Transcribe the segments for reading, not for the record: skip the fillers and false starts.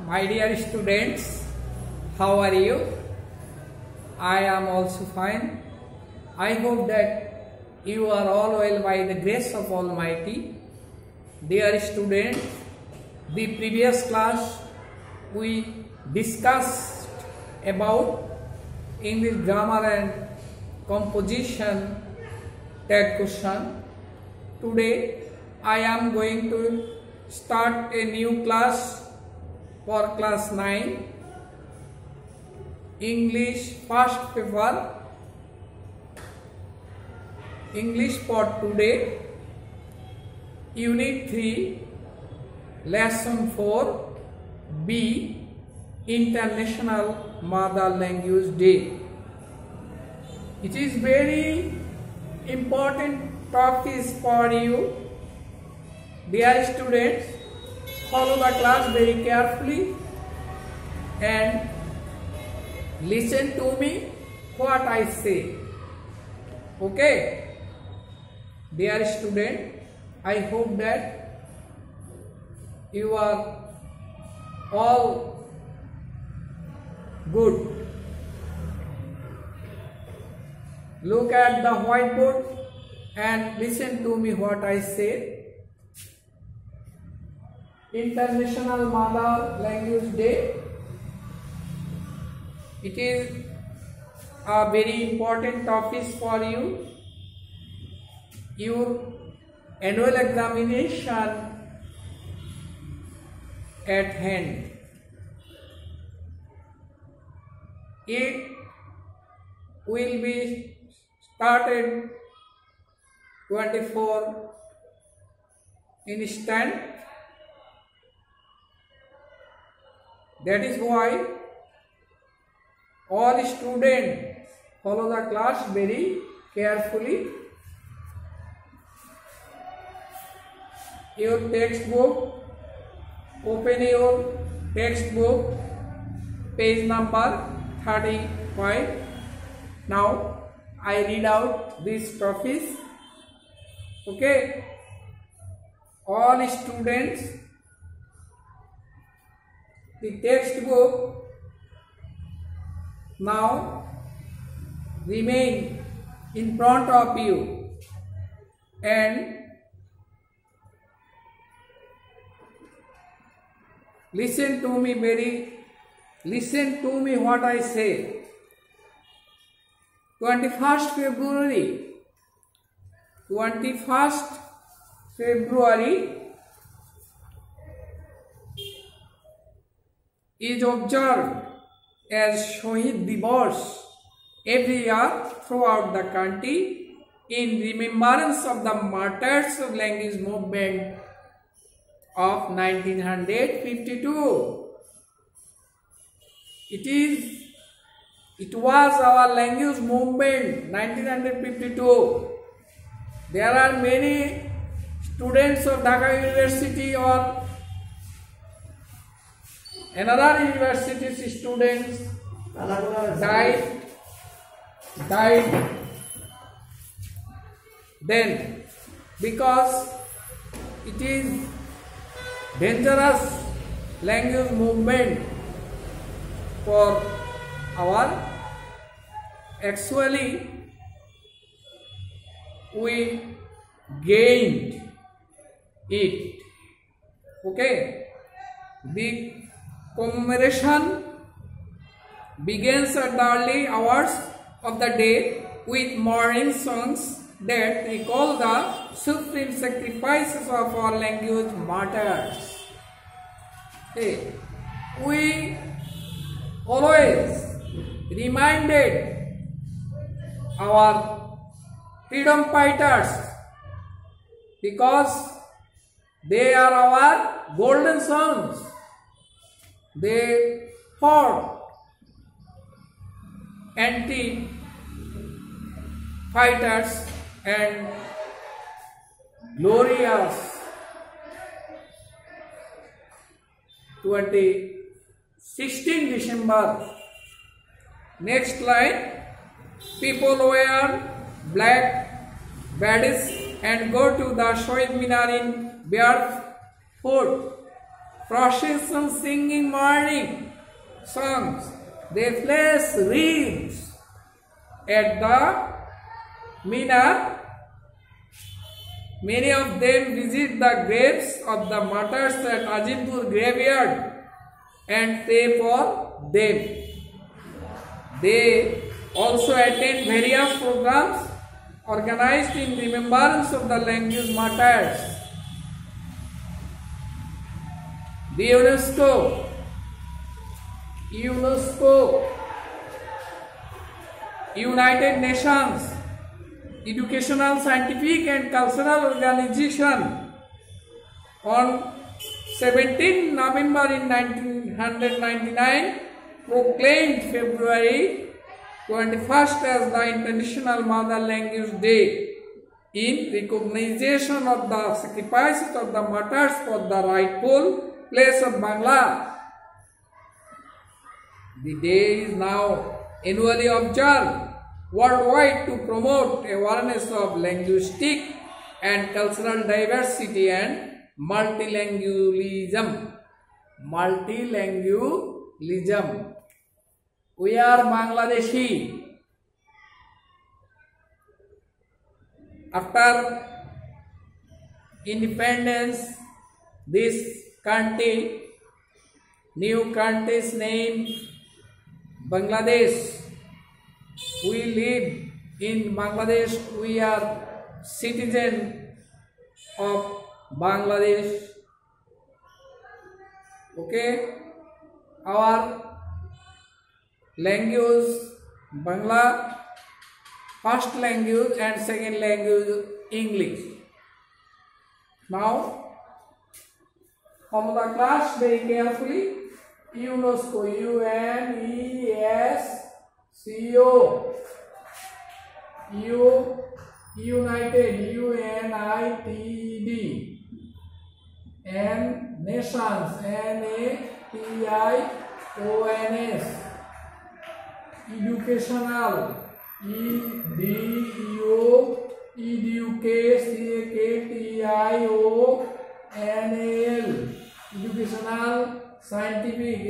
My dear students, how are you? I am also fine. I hope that you are all well by the grace of Almighty. Dear students, the previous class we discussed about English grammar and composition tag question. Today I am going to start a new class for class 9, English first paper, English for today, Unit 3, Lesson 4, B, International Mother Language Day. It is very important topic for you. Dear students, follow the class very carefully and listen to me what I say. Okay? Dear student, I hope that you are all good. Look at the whiteboard and listen to me what I say. International Mother Language Day. It is a very important topic for you. Your annual examination at hand. It will be started 24 instant. That is why all students follow the class very carefully. Your textbook, open your textbook, page number 35. Now I read out this topic. Okay, all students, the textbook now remain in front of you and listen to me what I say. 21st February is observed as Shohid Divas every year throughout the country in remembrance of the martyrs of language movement of 1952. It was our language movement 1952. There are many students of Dhaka University or another university's students died then because it is dangerous language movement for our. Actually we gained it. Okay, the commemoration begins at the early hours of the day with morning songs that recall the supreme sacrifices of our language martyrs. Okay. We always reminded our freedom fighters because they are our golden sons. They fought anti-fighters and glorious 16 December. Next line. People wear black badges and go to the Shohid Minar in barefoot. procession singing morning songs. They place wreaths at the minar. Many of them visit the graves of the martyrs at Azimpur graveyard and pray for them. They also attend various programs organized in remembrance of the language martyrs. The UNESCO, United Nations Educational, Scientific and Cultural Organization on 17 November in 1999 proclaimed February 21st as the International Mother Language Day in recognition of the sacrifices of the martyrs for the rightful place of Bangla. The day is now annually observed worldwide to promote awareness of linguistic and cultural diversity and multilingualism. We are Bangladeshi. After independence, this country, new country's name Bangladesh. We live in Bangladesh. We are citizen of Bangladesh. Okay, our language Bangla, first language, and second language English. Now follow the class very carefully. UNESCO, UNESCO, United, UNITED, and Nations, NATIONS, Educational, EDUCATIONAL, Educational, Scientific,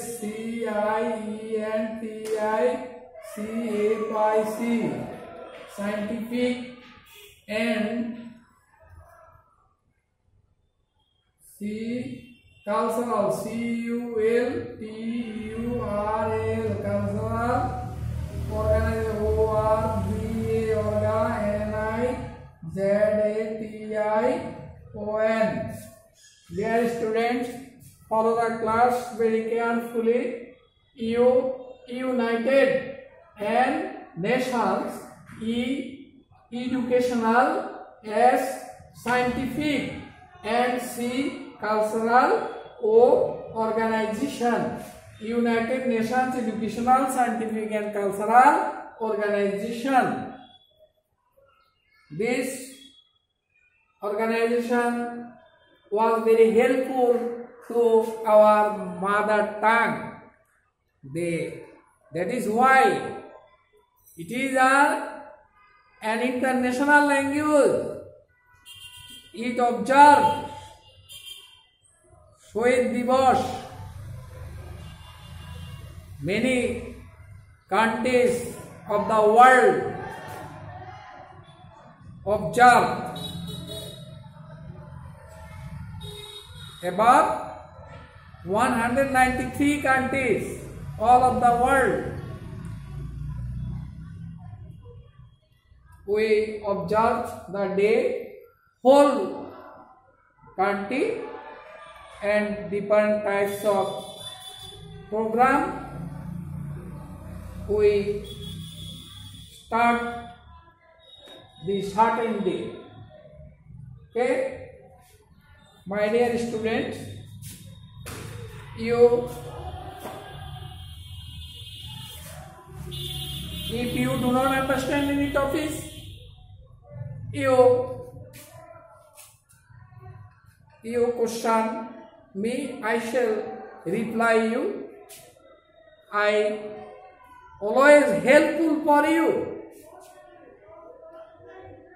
SCIENTIFIC, Scientific, and Cultural, CULTURL, Cultural, ORGANIZation. Dear students, follow the class very carefully. United and Nations, Educational, S Scientific, and C Cultural, O Organization. United Nations Educational, Scientific and Cultural Organization. This organization was very helpful to our mother tongue. That is why it is an international language. It observed Shohid Divas. Many countries of the world observed. About 193 countries all of the world, we observe the day, whole country, and different types of program. We start the certain day. Okay, my dear students, if you do not understand any topics, you question me, I shall reply you. I always helpful for you.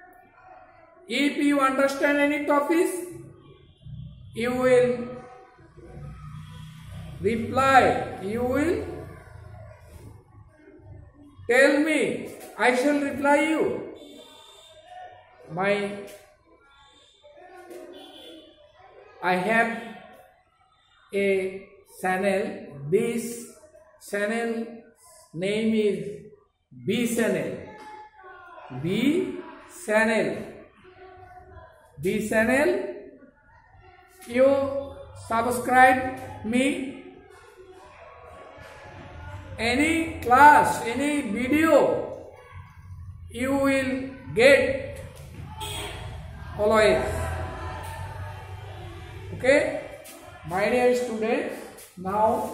If you understand any topics, you will reply. You will tell me. I shall reply you. I have a channel. This channel name is B channel. B channel. B channel. You subscribe me. Any class, any video, you will get always. Okay, my dear students, now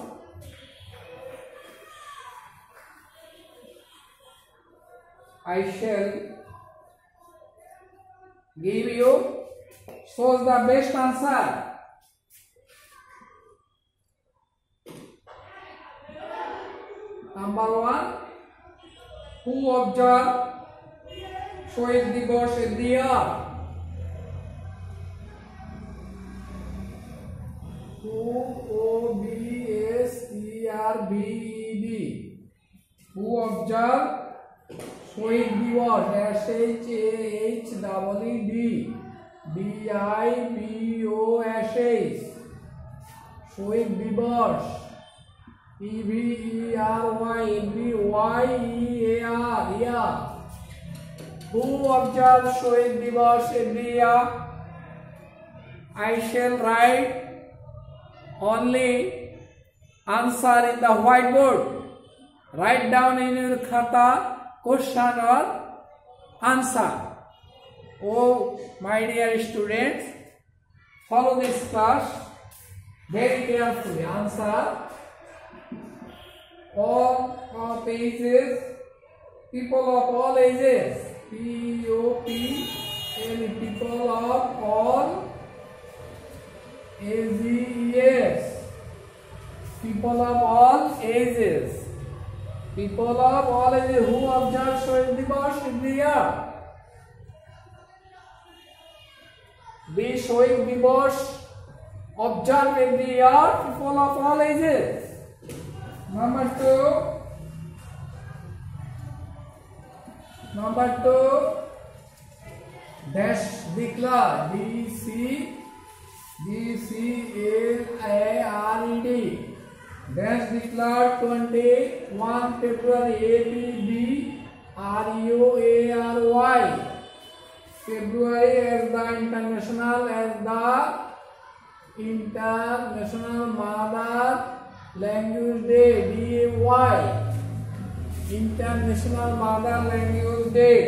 I shall give you shows the best answer. Number 1, who observe Shoaib Divas every year? OBSERVED. Who observe Shoaib Divas? SHAHED Shoaib Divas. EVERYEAR. Who observes Shoaib Divas every year? I shall write only answer in the whiteboard. Write down in your khata question or answer. Oh, my dear students, follow this class very carefully. Answer. All of ages, people of all ages. POPL, people of all ages. People of all ages. People of all ages who observe Shoaib Divas every year. We Shoaib Divas observe every year. People of all ages. Number 2, dash declare. DCLARED. Dash declare 21 February. FEBRUARY. February as the International Mother Language Day. DAY. International Mother Language Day.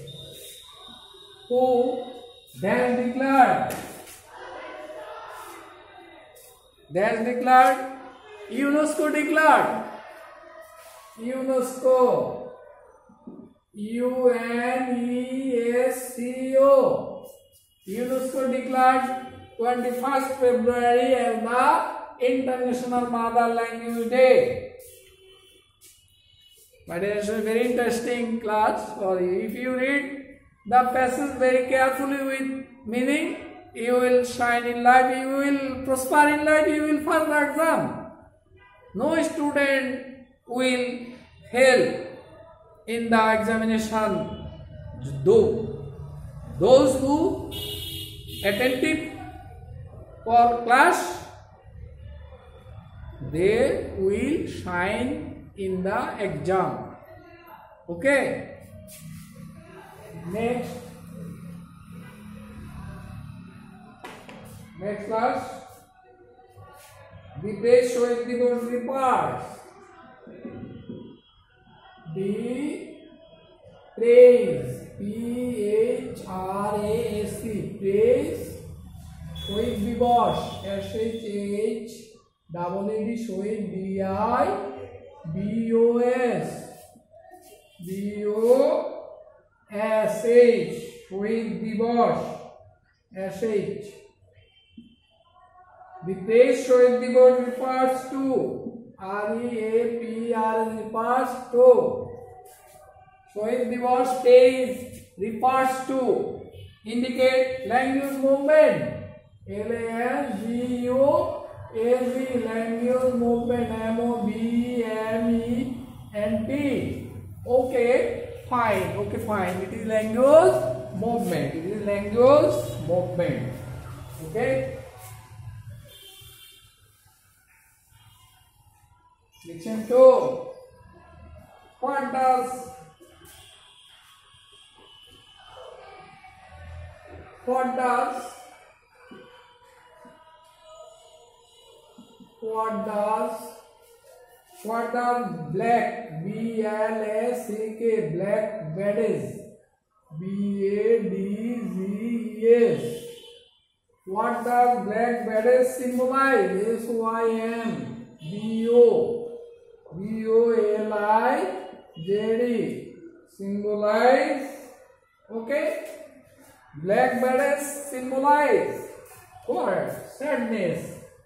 Who then declared? UNESCO declared. UNESCO. UNESCO. UNESCO declared 21st February as the International Mother Language Day. But it is a very interesting class for you. If you read the passage very carefully with meaning, you will shine in life, you will prosper in life, you will pass the exam. No student will fail in the examination. Those who attentive for class, they will shine in the exam. Okay. Next class, the praise Shoaib Divas reports. The praise, PHRASE, praise Shoaib Divas, SHAHED, Shoaib DIVOS, Shoaib Divas, SH. The praise Shoaib Divas refers to, REAPR refers to, Shoaib Divas praise refers to, indicate language movement, AZ, land use movement, MOVEMENT. Okay, fine. Okay, fine. It is land use movement. It is land use movement. Okay. Section 2. What does black, BLACK, black badges, BADGES. What does black badges symbolize? SYMBOLIZED. Symbolize. Okay. Black badges symbolize what? Sadness.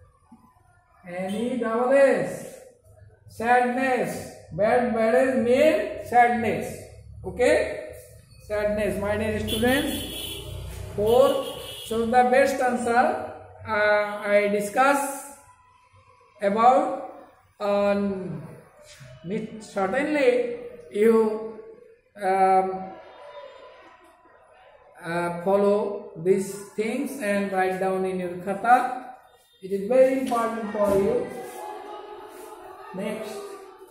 NESS. Sadness. Badges mean sadness. Okay. Sadness. My dear students. 4. So the best answer I discuss about. Certainly you follow these things and write down in your khata. It is very important for you. Next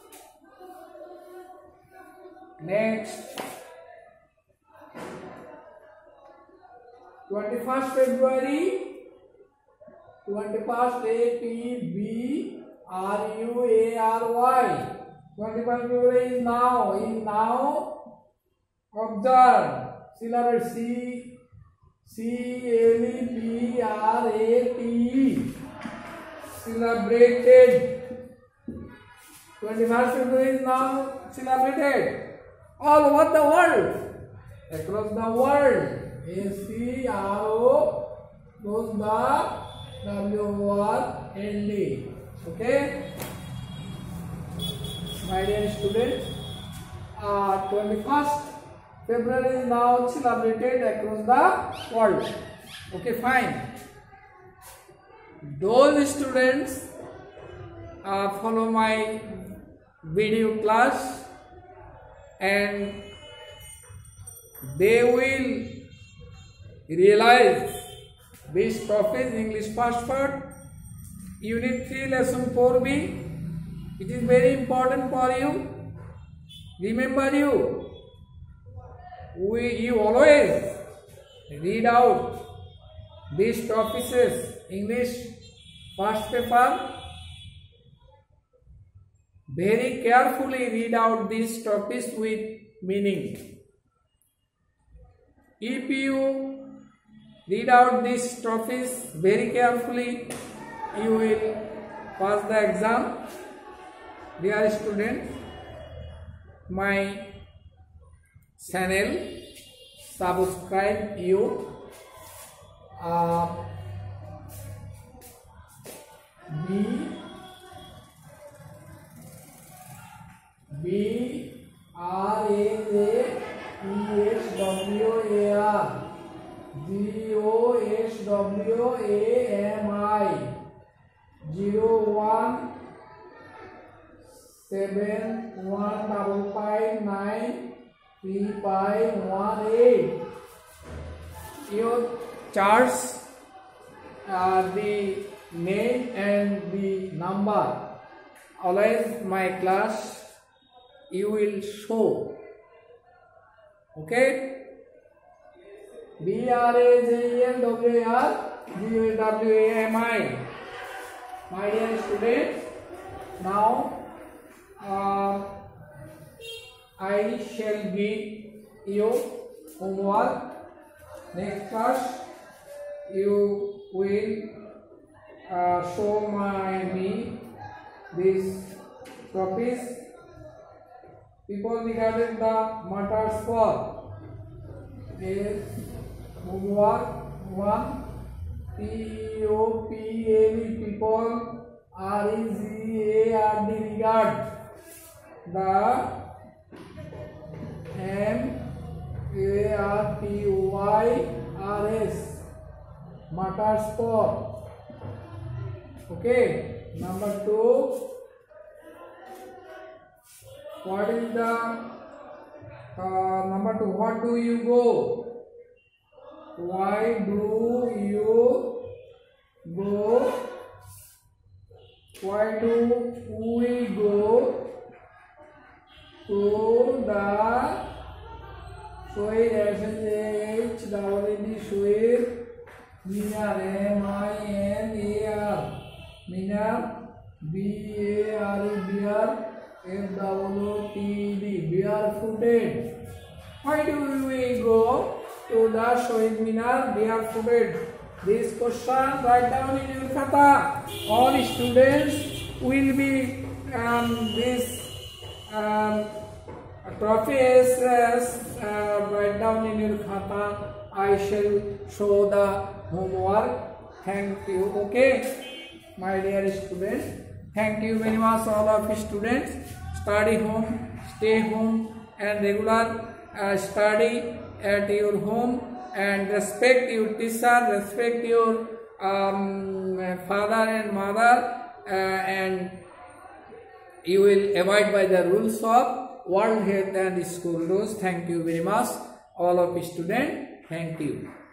21st February, 21st APBRUARY. 21st February is now. Observe. Celebrate. CELEBRATE. Celebrated. 21st February is now celebrated all over the world. Across the world. ACRO close the WORLD. Okay. My dear students, 21st February is now celebrated across the world. Okay, fine. Those students follow my video class and they will realize this topic English first part, Unit 3, Lesson 4B. It is very important for you. Remember you always read out these topics, English first paper. Very carefully read out these topics with meaning. If you read out these topics very carefully, you will pass the exam. Dear students, my channel, subscribe you. BRAZOSWAN 01715593518. You charge the name and the number. Always my class you will show. Okay. BRAZENWARGWAMI. My dear students, now I shall give you homework. Next class you will show me this topics. People regarding the matters for is homework 1. POPLE people REGARD regard the MARTYRS matters for Okay. Number 2. What is the number 2? What do you go? Why do you go? Why do we go to the Shoaib? S-H-O-A-B Shoaib Minar, M-I-N-A-R, Minar, B-A-R-E-B-R, F-O-O-T-D, barefooted. Why do we go to the Shoaib Minar barefooted? This question write down in your khata. All students will be trophies write down in your khata. I shall show the homework. Thank you. Okay, my dear students. Thank you very much, all of students. Study home, stay home, and regular study at your home, and respect your teacher, respect your father and mother, and you will abide by the rules of World Health and School Rules. Thank you very much, all of students. Thank you.